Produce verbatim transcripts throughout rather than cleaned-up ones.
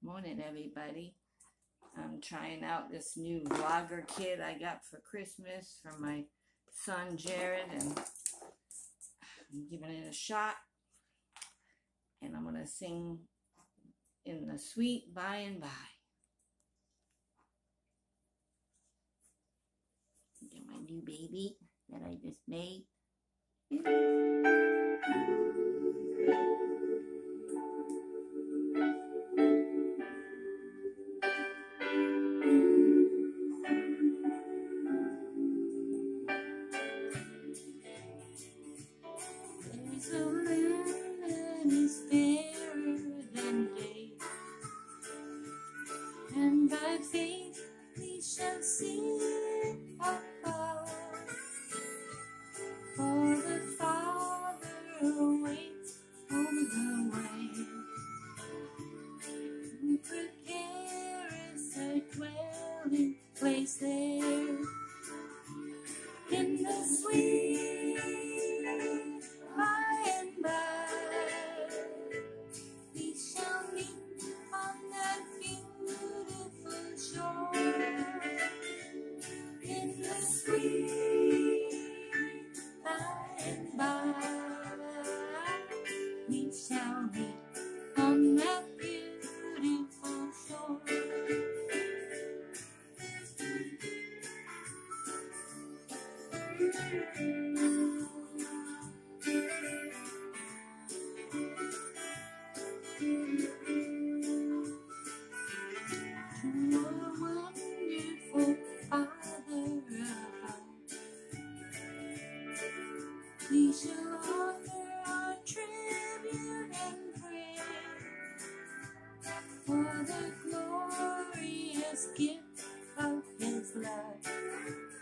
Morning, everybody. I'm trying out this new vlogger kit I got for Christmas from my son Jared, and I'm giving it a shot. And I'm gonna sing in the sweet by and by. Get my new baby that I just made. There's a land that is fairer than day, and by faith we shall see it afar. For the Father awaits on the way to prepare us a dwelling place there. In the sweet by and by, we shall meet on that beautiful shore. In the sweet by and by, we shall meet on that beautiful shore. We shall offer our tribute and praise for the glorious gift of His love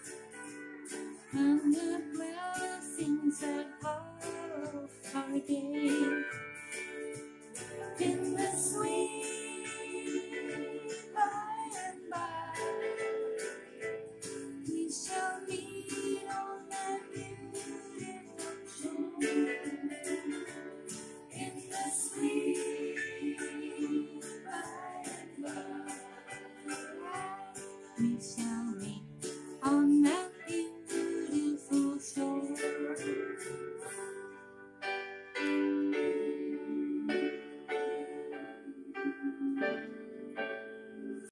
and the blessings that follow our day.